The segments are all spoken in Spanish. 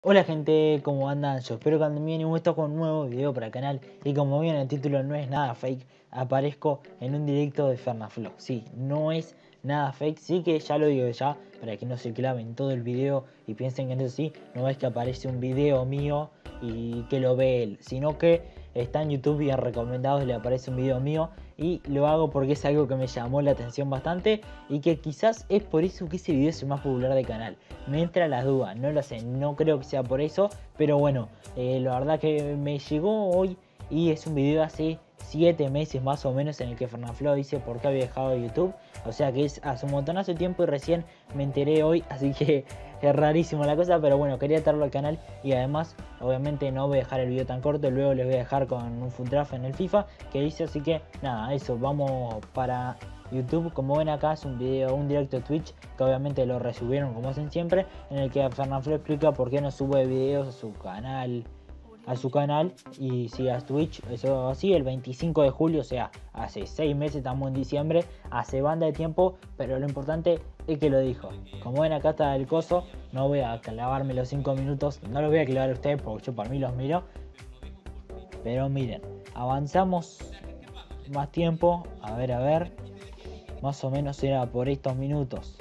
Hola gente, ¿cómo andan? Yo espero que anden bien y esto con un nuevo video para el canal. Y como vieron el título, no es nada fake. Aparezco en un directo de Fernafloo. Sí, no es nada fake. Sí que ya lo digo ya, para que no se claven todo el video y piensen que no es así. No es que aparece un video mío y que lo ve él, sino que está en YouTube y en recomendados le aparece un video mío. Y lo hago porque es algo que me llamó la atención bastante y que quizás es por eso que ese video es el más popular del canal. Me entra la duda, no lo sé, no creo que sea por eso, pero bueno, la verdad que me llegó hoy y es un video hace 7 meses más o menos en el que Fernafloo dice por qué había dejado de YouTube. O sea que es hace un montonazo de tiempo y recién me enteré hoy, así que es rarísimo la cosa, pero bueno, quería traerlo al canal y además obviamente no voy a dejar el video tan corto, luego les voy a dejar con un full draft en el FIFA que hice, así que nada, eso, vamos para YouTube. Como ven acá es un video, un directo de Twitch que obviamente lo resubieron como hacen siempre, en el que Fernafloo explica por qué no sube videos a su canal y sigue a Twitch. Eso así el 25 de julio, o sea, hace 6 meses, estamos en diciembre, hace banda de tiempo, pero lo importante es que lo dijo. Como ven acá está el coso, no voy a clavarme los 5 minutos, no los voy a clavar a ustedes porque yo para mí los miro, pero miren, avanzamos más tiempo, a ver, más o menos era por estos minutos.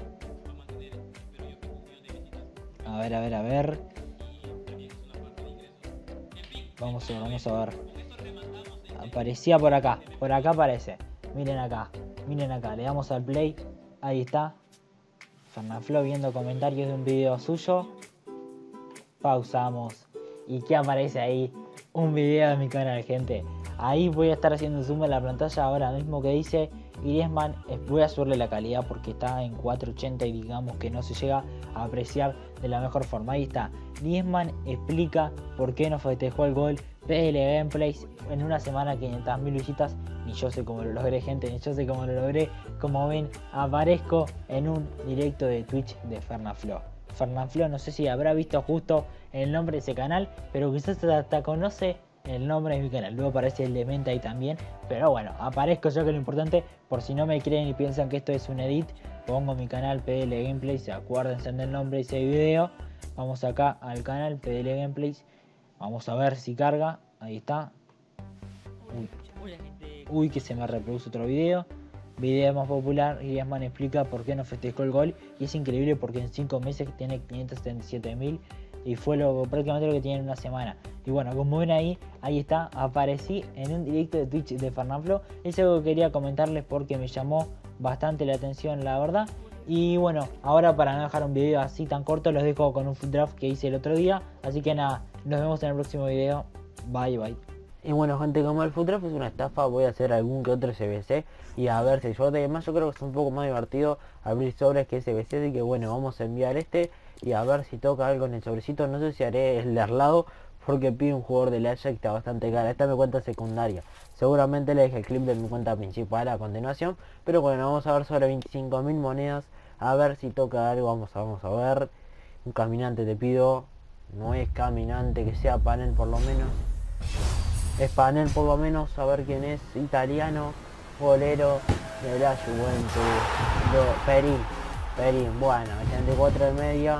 A ver. Vamos a ver. Aparecía por acá aparece. Miren acá, le damos al play. Ahí está. Fernafloo viendo comentarios de un video suyo. Pausamos. ¿Y qué aparece ahí? Un video de mi canal, gente. Ahí voy a estar haciendo zoom en la pantalla ahora mismo que dice Griezmann. Voy a subirle la calidad porque está en 480 y digamos que no se llega a apreciar de la mejor forma. Ahí está. Griezmann explica por qué no festejó el gol. PL Gameplays en una semana 500.000 visitas. Ni yo sé cómo lo logré, gente, ni yo sé cómo lo logré. Como ven, aparezco en un directo de Twitch de Fernafloo. Fernafloo, no sé si habrá visto justo el nombre de ese canal, pero quizás hasta conoce el nombre de mi canal. Luego aparece el de Menta ahí también, pero bueno, aparezco yo, que es lo importante. Por si no me creen y piensan que esto es un edit, pongo mi canal PDL Gameplays, acuérdense del nombre de ese video. Vamos acá al canal PDL Gameplays, vamos a ver si carga. Ahí está. Uy, que se me reproduce otro video. Video más popular, Griezmann explica por qué no festejó el gol. Y es increíble porque en 5 meses tiene 577.000 y fue prácticamente lo que tiene en una semana. Y bueno, como ven ahí está, aparecí en un directo de Twitch de Fernafloo. Es algo que quería comentarles porque me llamó bastante la atención, la verdad. Y bueno, ahora para no dejar un video así tan corto, los dejo con un full draft que hice el otro día. Así que nada, nos vemos en el próximo video. Bye. Y bueno, gente, como el food draft es una estafa, voy a hacer algún que otro SBC y a ver si yo además yo creo que es un poco más divertido abrir sobres que SBC, así que bueno, vamos a enviar este y a ver si toca algo en el sobrecito. No sé si haré el de al lado porque pide un jugador del Ajax que está bastante cara. Esta es mi cuenta secundaria, seguramente le deje el clip de mi cuenta principal a continuación, pero bueno, vamos a ver sobre 25.000 monedas, a ver si toca algo. Vamos a ver. Un caminante te pido, no es caminante, que sea panel por lo menos. Es panel por lo menos, a ver quién es. Italiano, golero de la Juventus. Perín, bueno, 84 de media,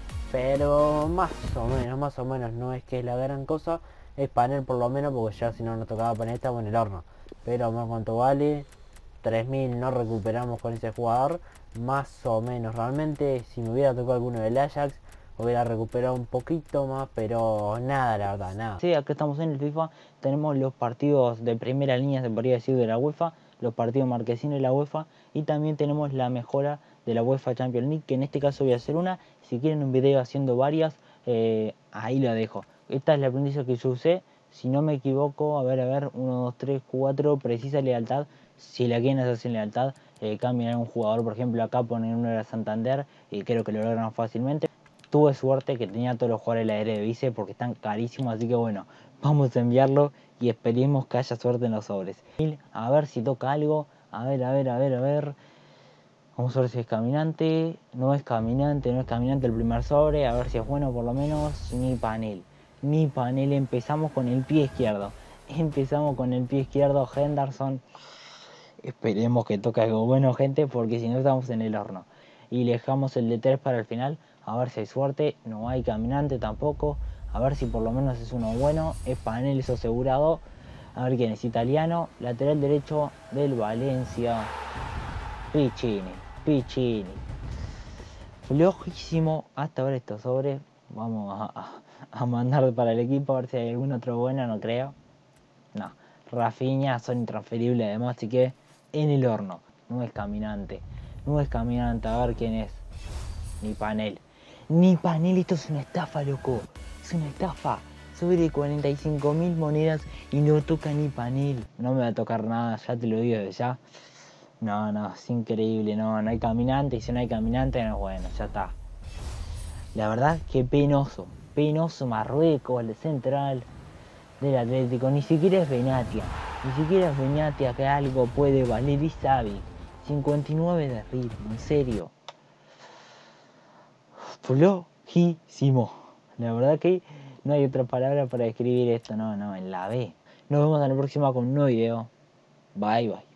pero más o menos, no es que es la gran cosa. Es panel por lo menos, porque ya si no nos tocaba panel estamos en el horno. Pero más cuánto vale, 3.000 no recuperamos con ese jugador, más o menos. Realmente si me hubiera tocado alguno del Ajax hubiera recuperado un poquito más, pero nada, la verdad, nada. Sí, acá estamos en el FIFA, tenemos los partidos de primera línea, se podría decir, de la UEFA, los partidos marquesinos de la UEFA, y también tenemos la mejora de la UEFA Champions League, que en este caso voy a hacer una. Si quieren un video haciendo varias, ahí la dejo. Esta es la aprendizaje que yo usé, si no me equivoco, a ver, 1, 2, 3, 4, precisa lealtad. Si la quieren hacer sin lealtad, cambian a un jugador, por ejemplo acá ponen uno de Santander y creo que lo logran fácilmente. Tuve suerte que tenía todos los jugadores de la Eredivisie porque están carísimos, así que bueno, vamos a enviarlo y esperemos que haya suerte en los sobres. A ver si toca algo, a ver. Vamos a ver si es caminante, no es caminante el primer sobre, a ver si es bueno por lo menos. Ni panel, empezamos con el pie izquierdo, Henderson. Esperemos que toque algo bueno, gente, porque si no estamos en el horno. Y le dejamos el de 3 para el final. A ver si hay suerte. No hay caminante tampoco. A ver si por lo menos es uno bueno. Es Panel, eso asegurado. A ver quién es. Italiano. Lateral derecho del Valencia. Piccini. Flojísimo hasta ver estos sobres. Vamos a mandar para el equipo a ver si hay algún otro bueno. No creo. No. Rafinha son intransferibles además. Así que en el horno. No es caminante. A ver quién es. Ni Panel. Esto es una estafa, loco. Es una estafa. Sobre 45.000 monedas y no toca ni Panel. No me va a tocar nada, ya te lo digo desde ya. No, es increíble. No hay caminante. Y si no hay caminante, no es bueno, ya está. La verdad que penoso. Penoso Marruecos, el central del Atlético. Ni siquiera es Benatia. Que algo puede valer y sabe. 59 de ritmo, en serio. Flojísimo. La verdad que no hay otra palabra para describir esto. No, en la B. Nos vemos en la próxima con un nuevo video. Bye.